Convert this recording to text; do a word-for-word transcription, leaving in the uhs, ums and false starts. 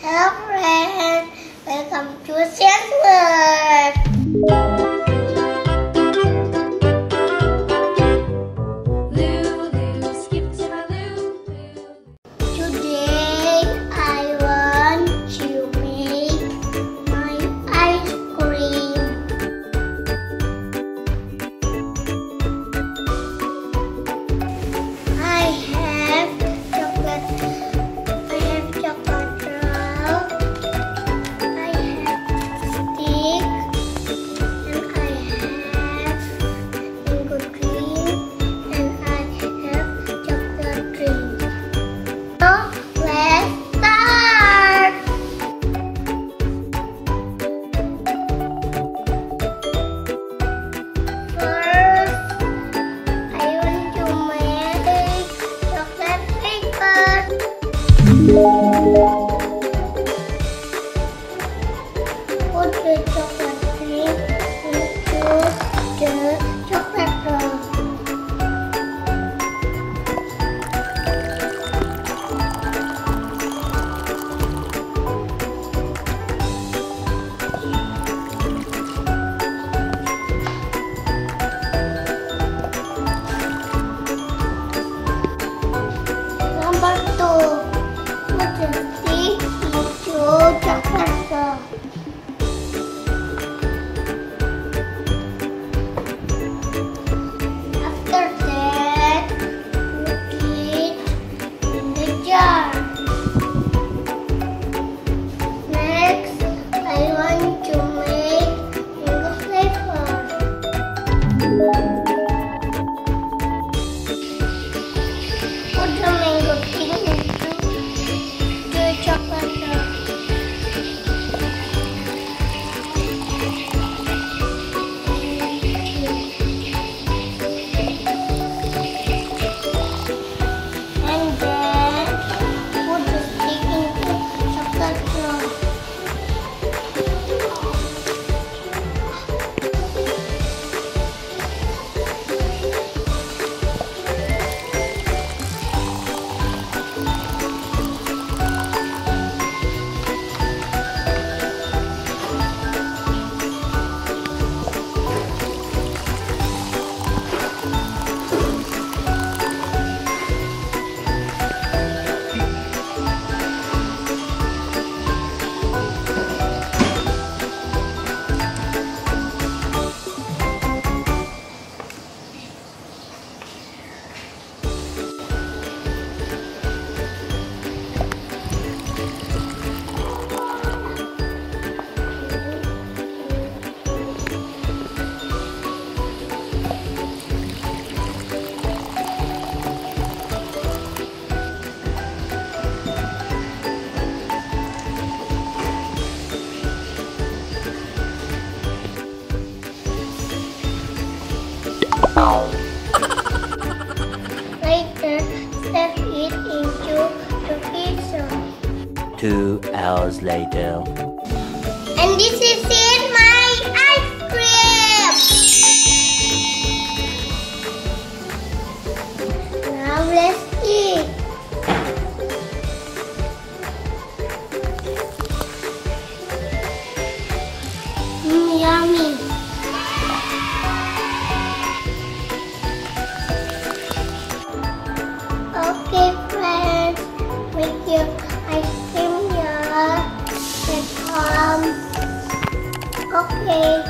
Hello friends, welcome to Science World. Today I want to make my ice cream. I have chocolate. I have chocolate roll. I have stick, and I have mango cream, and I have chocolate cream. So let's start. First, I want to make chocolate flavor. Put the chocolate cream into the chocolate roll. Number two, put the stick into chocolate roll. After that, put it in the jar. Next, I want to make mango flavor. Put the mango cream into the chocolate roll. And then put the stick into chocolate roll. Later, set it into the freezer. Two hours later. And this is it, my ice cream. Now let's eat. Mm, yummy. Okay, friends, make your ice cream here at home. Okay.